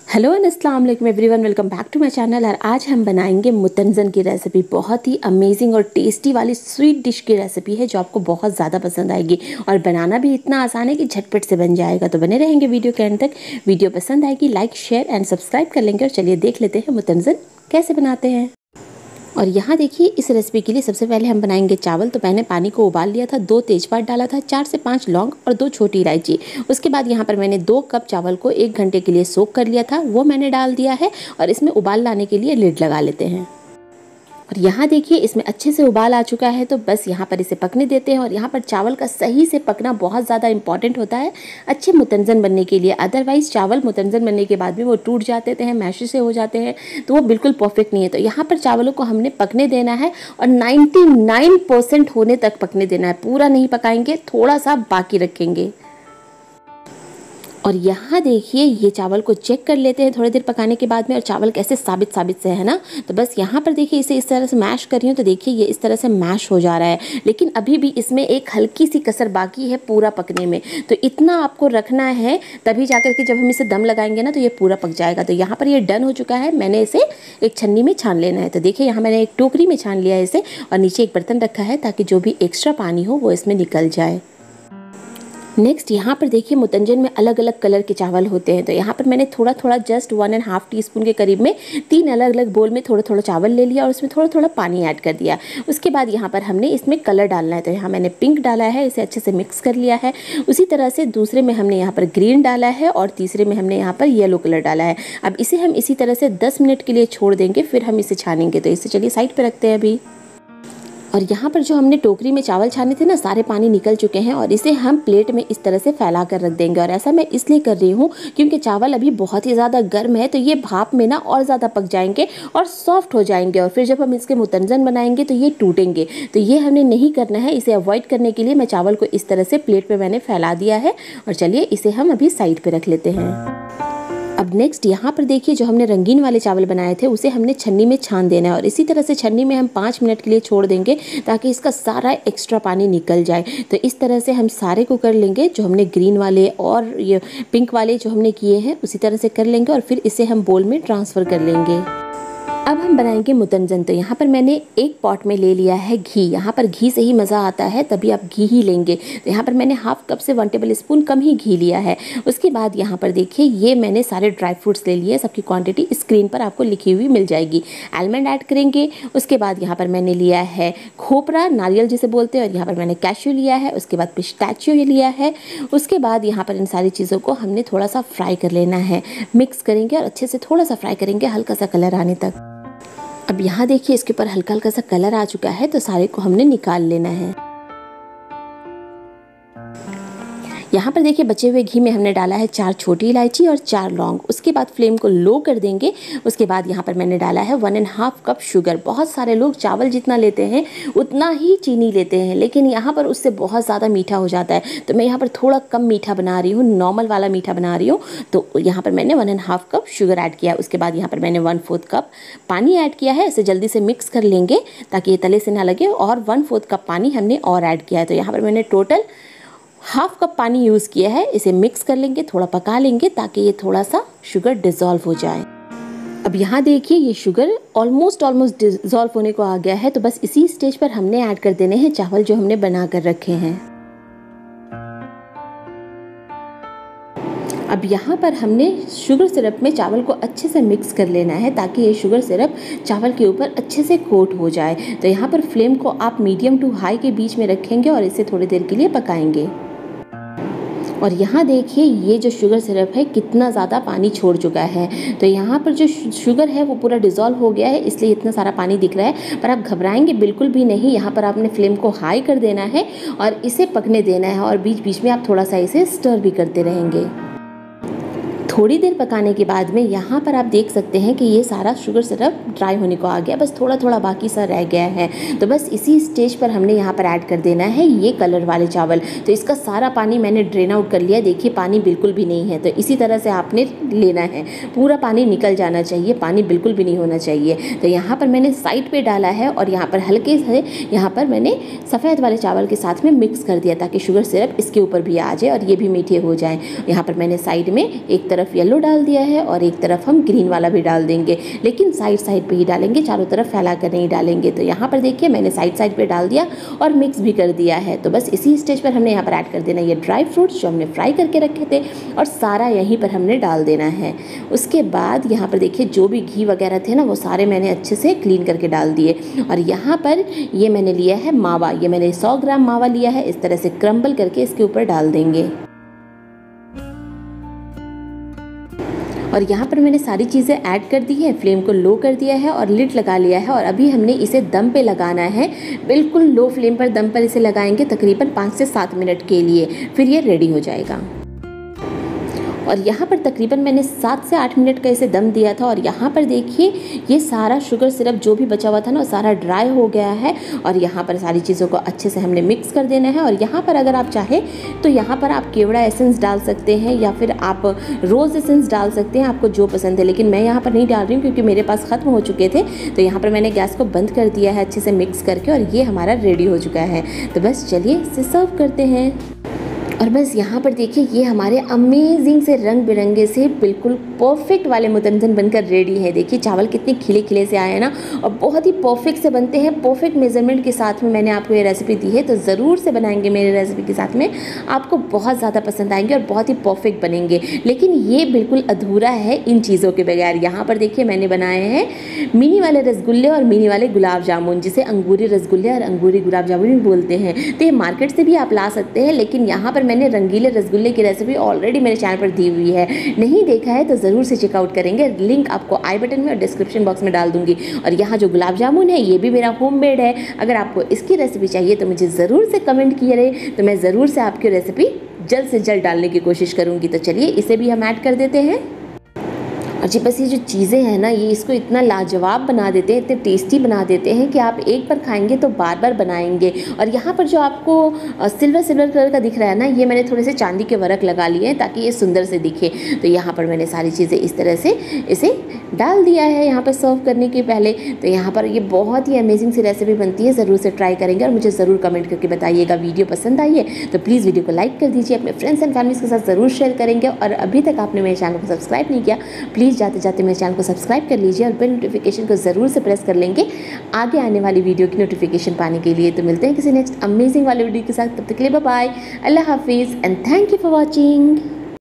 Hello and अस्सलाम वालेकुम everyone, welcome back to my channel. और आज हम बनाएंगे मुतंजन की रेसिपी। बहुत ही अमेजिंग और टेस्टी वाली स्वीट डिश की रेसिपी है जो आपको बहुत ज़्यादा पसंद आएगी और बनाना भी इतना आसान है कि झटपट से बन जाएगा। तो बने रहेंगे वीडियो के एंड तक। वीडियो पसंद आएगी लाइक शेयर एंड सब्सक्राइब कर लेंगे। और चलिए देख लेते हैं मुतंजन कैसे बनाते हैं। और यहाँ देखिए, इस रेसिपी के लिए सबसे पहले हम बनाएंगे चावल। तो मैंने पानी को उबाल लिया था, 2 तेज़पात डाला था, 4 से 5 लौंग और 2 छोटी इलायची। उसके बाद यहाँ पर मैंने 2 कप चावल को 1 घंटे के लिए सोक कर लिया था, वो मैंने डाल दिया है। और इसमें उबाल लाने के लिए लिड लगा लेते हैं। और यहाँ देखिए, इसमें अच्छे से उबाल आ चुका है। तो बस यहाँ पर इसे पकने देते हैं। और यहाँ पर चावल का सही से पकना बहुत ज़्यादा इंपॉर्टेंट होता है अच्छे मुतंजन बनने के लिए। अदरवाइज़ चावल मुतंजन बनने के बाद भी वो टूट जाते हैं, मैश से हो जाते हैं, तो वो बिल्कुल परफेक्ट नहीं है। तो यहाँ पर चावलों को हमने पकने देना है और 99% होने तक पकने देना है। पूरा नहीं पकाएंगे, थोड़ा सा बाकी रखेंगे। और यहाँ देखिए, ये चावल को चेक कर लेते हैं थोड़ी देर पकाने के बाद में। और चावल कैसे साबित से है ना। तो बस यहाँ पर देखिए, इसे इस तरह से मैश कर रही हूँ। तो देखिए, ये इस तरह से मैश हो जा रहा है, लेकिन अभी भी इसमें एक हल्की सी कसर बाकी है पूरा पकने में। तो इतना आपको रखना है, तभी जाकर के जब हम इसे दम लगाएंगे ना तो ये पूरा पक जाएगा। तो यहाँ पर ये डन हो चुका है। मैंने इसे एक छन्नी में छान लेना है। तो देखिए, यहाँ मैंने एक टोकरी में छान लिया है इसे, और नीचे एक बर्तन रखा है ताकि जो भी एक्स्ट्रा पानी हो वो इसमें निकल जाए। नेक्स्ट यहाँ पर देखिए, मुतंजन में अलग अलग कलर के चावल होते हैं। तो यहाँ पर मैंने थोड़ा थोड़ा जस्ट 1.5 टीस्पून के करीब में 3 अलग अलग बोल में थोड़ा थोड़ा चावल ले लिया और उसमें थोड़ा थोड़ा पानी ऐड कर दिया। उसके बाद यहाँ पर हमने इसमें कलर डालना है। तो यहाँ मैंने पिंक डाला है, इसे अच्छे से मिक्स कर लिया है। उसी तरह से दूसरे में हमने यहाँ पर ग्रीन डाला है और तीसरे में हमने यहाँ पर येलो कलर डाला है। अब इसे हम इसी तरह से 10 मिनट के लिए छोड़ देंगे, फिर हम इसे छानेंगे। तो इसे चलिए साइड पर रखते हैं अभी। और यहाँ पर जो हमने टोकरी में चावल छाने थे ना, सारे पानी निकल चुके हैं। और इसे हम प्लेट में इस तरह से फैला कर रख देंगे। और ऐसा मैं इसलिए कर रही हूँ क्योंकि चावल अभी बहुत ही ज़्यादा गर्म है, तो ये भाप में ना और ज़्यादा पक जाएंगे और सॉफ्ट हो जाएंगे। और फिर जब हम इसके मुतंजन बनाएंगे तो ये टूटेंगे। तो ये हमने नहीं करना है। इसे अवॉइड करने के लिए मैं चावल को इस तरह से प्लेट पर मैंने फैला दिया है। और चलिए इसे हम अभी साइड पर रख लेते हैं। अब नेक्स्ट यहाँ पर देखिए, जो हमने रंगीन वाले चावल बनाए थे उसे हमने छन्नी में छान देना है। और इसी तरह से छन्नी में हम 5 मिनट के लिए छोड़ देंगे ताकि इसका सारा एक्स्ट्रा पानी निकल जाए। तो इस तरह से हम सारे को कर लेंगे। जो हमने ग्रीन वाले और ये पिंक वाले जो हमने किए हैं उसी तरह से कर लेंगे। और फिर इसे हम बोल में ट्रांसफ़र कर लेंगे। अब हम बनाएंगे मुतंजन। तो यहाँ पर मैंने एक पॉट में ले लिया है घी। यहाँ पर घी से ही मज़ा आता है, तभी आप घी ही लेंगे। तो यहाँ पर मैंने हाफ कप से 1 टेबल स्पून कम ही घी लिया है। उसके बाद यहाँ पर देखिए, ये मैंने सारे ड्राई फ्रूट्स ले लिए। सबकी क्वांटिटी स्क्रीन पर आपको लिखी हुई मिल जाएगी। आलमंड ऐड करेंगे। उसके बाद यहाँ पर मैंने लिया है खोपरा, नारियल जिसे बोलते हैं। और यहाँ पर मैंने कैश्यू लिया है। उसके बाद पिस्ताचियो लिया है। उसके बाद यहाँ पर इन सारी चीज़ों को हमने थोड़ा सा फ्राई कर लेना है। मिक्स करेंगे और अच्छे से थोड़ा सा फ्राई करेंगे, हल्का सा कलर आने तक। अब यहाँ देखिए, इसके ऊपर हल्का हल्का सा कलर आ चुका है। तो सारे को हमने निकाल लेना है। यहाँ पर देखिए, बचे हुए घी में हमने डाला है 4 छोटी इलायची और 4 लौंग। उसके बाद फ्लेम को लो कर देंगे। उसके बाद यहाँ पर मैंने डाला है 1.5 कप शुगर। बहुत सारे लोग चावल जितना लेते हैं उतना ही चीनी लेते हैं, लेकिन यहाँ पर उससे बहुत ज़्यादा मीठा हो जाता है। तो मैं यहाँ पर थोड़ा कम मीठा बना रही हूँ, नॉर्मल वाला मीठा बना रही हूँ। तो यहाँ पर मैंने 1.5 कप शुगर ऐड किया है। उसके बाद यहाँ पर मैंने 1/4 कप पानी ऐड किया है। इसे जल्दी से मिक्स कर लेंगे ताकि ये तले से ना लगे। और 1/4 कप पानी हमने और ऐड किया है। तो यहाँ पर मैंने टोटल हाफ कप पानी यूज़ किया है। इसे मिक्स कर लेंगे, थोड़ा पका लेंगे ताकि ये थोड़ा सा शुगर डिज़ोल्व हो जाए। अब यहाँ देखिए, ये शुगर ऑलमोस्ट डिज़ोल्व होने को आ गया है। तो बस इसी स्टेज पर हमने ऐड कर देने हैं चावल जो हमने बना कर रखे हैं। अब यहाँ पर हमने शुगर सिरप में चावल को अच्छे से मिक्स कर लेना है ताकि ये शुगर सिरप चावल के ऊपर अच्छे से कोट हो जाए। तो यहाँ पर फ्लेम को आप मीडियम टू हाई के बीच में रखेंगे और इसे थोड़ी देर के लिए पकाएंगे। और यहाँ देखिए, ये जो शुगर सिरप है कितना ज़्यादा पानी छोड़ चुका है। तो यहाँ पर जो शुगर है वो पूरा डिज़ोल्व हो गया है, इसलिए इतना सारा पानी दिख रहा है। पर आप घबराएंगे बिल्कुल भी नहीं। यहाँ पर आपने फ्लेम को हाई कर देना है और इसे पकने देना है। और बीच बीच में आप थोड़ा सा इसे स्टर भी करते रहेंगे। थोड़ी देर पकाने के बाद में यहाँ पर आप देख सकते हैं कि ये सारा शुगर सिरप ड्राई होने को आ गया, बस थोड़ा थोड़ा बाकी सा रह गया है। तो बस इसी स्टेज पर हमने यहाँ पर ऐड कर देना है ये कलर वाले चावल। तो इसका सारा पानी मैंने ड्रेन आउट कर लिया। देखिए, पानी बिल्कुल भी नहीं है। तो इसी तरह से आपने लेना है, पूरा पानी निकल जाना चाहिए, पानी बिल्कुल भी नहीं होना चाहिए। तो यहाँ पर मैंने साइड पर डाला है और यहाँ पर हल्के से यहाँ पर मैंने सफ़ेद वाले चावल के साथ में मिक्स कर दिया ताकि शुगर सिरप इसके ऊपर भी आ जाए और ये भी मीठे हो जाए। यहाँ पर मैंने साइड में एक तरफ तरफ येलो डाल दिया है और एक तरफ हम ग्रीन वाला भी डाल देंगे, लेकिन साइड साइड पे ही डालेंगे, चारों तरफ फैला कर नहीं डालेंगे। तो यहाँ पर देखिए मैंने साइड साइड पे डाल दिया और मिक्स भी कर दिया है। तो बस इसी स्टेज पर हमने यहाँ पर ऐड कर देना ये ड्राई फ्रूट्स जो हमने फ्राई करके रखे थे और सारा यहीं पर हमने डाल देना है। उसके बाद यहाँ पर देखिए जो भी घी वगैरह थे ना वो सारे मैंने अच्छे से क्लीन करके डाल दिए। और यहाँ पर ये मैंने लिया है मावा, ये मैंने 100 ग्राम मावा लिया है, इस तरह से क्रम्बल करके इसके ऊपर डाल देंगे। और यहाँ पर मैंने सारी चीज़ें ऐड कर दी है, फ्लेम को लो कर दिया है और लिड लगा लिया है। और अभी हमने इसे दम पे लगाना है, बिल्कुल लो फ्लेम पर दम पर इसे लगाएंगे तकरीबन 5 से 7 मिनट के लिए, फिर ये रेडी हो जाएगा। और यहाँ पर तकरीबन मैंने 7 से 8 मिनट का इसे दम दिया था। और यहाँ पर देखिए ये सारा शुगर सिरप जो भी बचा हुआ था ना वो सारा ड्राई हो गया है। और यहाँ पर सारी चीज़ों को अच्छे से हमने मिक्स कर देना है। और यहाँ पर अगर आप चाहें तो यहाँ पर आप केवड़ा एसेंस डाल सकते हैं या फिर आप रोज़ एसेंस डाल सकते हैं, आपको जो पसंद है। लेकिन मैं यहाँ पर नहीं डाल रही हूँ क्योंकि मेरे पास ख़त्म हो चुके थे। तो यहाँ पर मैंने गैस को बंद कर दिया है अच्छे से मिक्स करके और ये हमारा रेडी हो चुका है। तो बस चलिए इसे सर्व करते हैं। और बस यहाँ पर देखिए ये हमारे अमेजिंग से रंग बिरंगे से बिल्कुल परफेक्ट वाले मुतमज़न बनकर रेडी है। देखिए चावल कितने खिले खिले से आए हैं ना, और बहुत ही परफेक्ट से बनते हैं। परफेक्ट मेजरमेंट के साथ में मैंने आपको ये रेसिपी दी है, तो ज़रूर से बनाएंगे मेरे रेसिपी के साथ में, आपको बहुत ज़्यादा पसंद आएंगे और बहुत ही परफेक्ट बनेंगे। लेकिन ये बिल्कुल अधूरा है इन चीज़ों के बगैर। यहाँ पर देखिए मैंने बनाए हैं मिनी वाले रसगुल्ले और मिनी वाले गुलाब जामुन, जिसे अंगूरी रसगुल्ले और अंगूरी गुलाब जामुन भी बोलते हैं। तो ये मार्केट से भी आप ला सकते हैं, लेकिन यहाँ पर मैंने रंगीले रसगुल्ले की रेसिपी ऑलरेडी मेरे चैनल पर दी हुई है, नहीं देखा है तो ज़रूर से चेकआउट करेंगे। लिंक आपको आई बटन में और डिस्क्रिप्शन बॉक्स में डाल दूंगी। और यहाँ जो गुलाब जामुन है ये भी मेरा होममेड है। अगर आपको इसकी रेसिपी चाहिए तो मुझे ज़रूर से कमेंट कीजिए, तो मैं ज़रूर से आपकी रेसिपी जल्द से जल्द डालने की कोशिश करूँगी। तो चलिए इसे भी हम ऐड कर देते हैं। और जी बस ये जो चीज़ें हैं ना ये इसको इतना लाजवाब बना देते हैं, इतने टेस्टी बना देते हैं कि आप एक बार खाएंगे तो बार बार बनाएंगे। और यहाँ पर जो आपको सिल्वर कलर का दिख रहा है ना, ये मैंने थोड़े से चांदी के वर्क लगा लिए हैं ताकि ये सुंदर से दिखे। तो यहाँ पर मैंने सारी चीज़ें इस तरह से इसे डाल दिया है यहाँ पर सर्व करने के पहले। तो यहाँ पर ये बहुत ही अमेजिंग सी रेसिपी बनती है, ज़रूर से ट्राई करेंगे और मुझे ज़रूर कमेंट करके बताइएगा। वीडियो पसंद आई है तो प्लीज़ वीडियो को लाइक कर दीजिए, अपने फ्रेंड्स एंड फैमिलीज़ के साथ ज़रूर शेयर करेंगे। और अभी तक आपने मेरे चैनल को सब्सक्राइब नहीं किया, प्लीज़ जाते जाते मेरे चैनल को सब्सक्राइब कर लीजिए और बेल नोटिफिकेशन को ज़रूर से प्रेस कर लेंगे आगे आने वाली वीडियो की नोटिफिकेशन पाने के लिए। तो मिलते हैं किसी नेक्स्ट अमेजिंग वाले वीडियो के साथ, तब तक के लिए बाय बाय, अल्लाह हाफिज़ and thank you for watching.